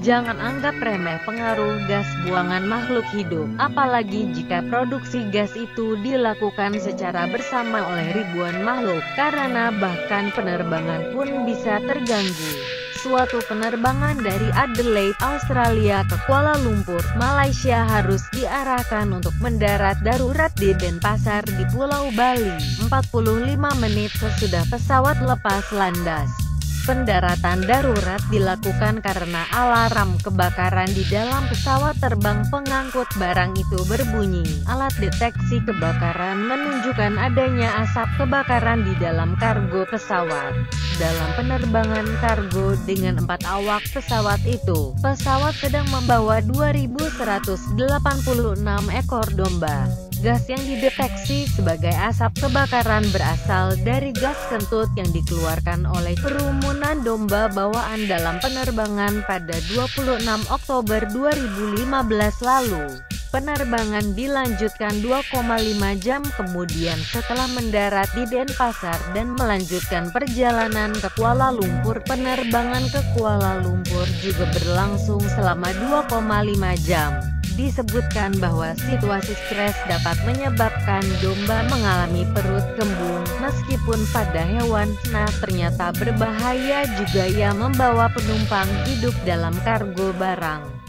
Jangan anggap remeh pengaruh gas buangan makhluk hidup, apalagi jika produksi gas itu dilakukan secara bersama oleh ribuan makhluk, karena bahkan penerbangan pun bisa terganggu. Suatu penerbangan dari Adelaide, Australia ke Kuala Lumpur, Malaysia harus diarahkan untuk mendarat darurat di Denpasar di Pulau Bali, 45 menit sesudah pesawat lepas landas. Pendaratan darurat dilakukan karena alarm kebakaran di dalam pesawat terbang pengangkut barang itu berbunyi. Alat deteksi kebakaran menunjukkan adanya asap kebakaran di dalam kargo pesawat. Dalam penerbangan kargo dengan 4 awak pesawat itu, pesawat sedang membawa 2.186 ekor domba. Gas yang dideteksi sebagai asap kebakaran berasal dari gas kentut yang dikeluarkan oleh kerumunan domba bawaan dalam penerbangan pada 26 Oktober 2015 lalu. Penerbangan dilanjutkan 2,5 jam kemudian setelah mendarat di Denpasar dan melanjutkan perjalanan ke Kuala Lumpur. Penerbangan ke Kuala Lumpur juga berlangsung selama 2,5 jam. Disebutkan bahwa situasi stres dapat menyebabkan domba mengalami perut kembung, meskipun pada hewan, ternyata berbahaya juga ya membawa penumpang hidup dalam kargo barang.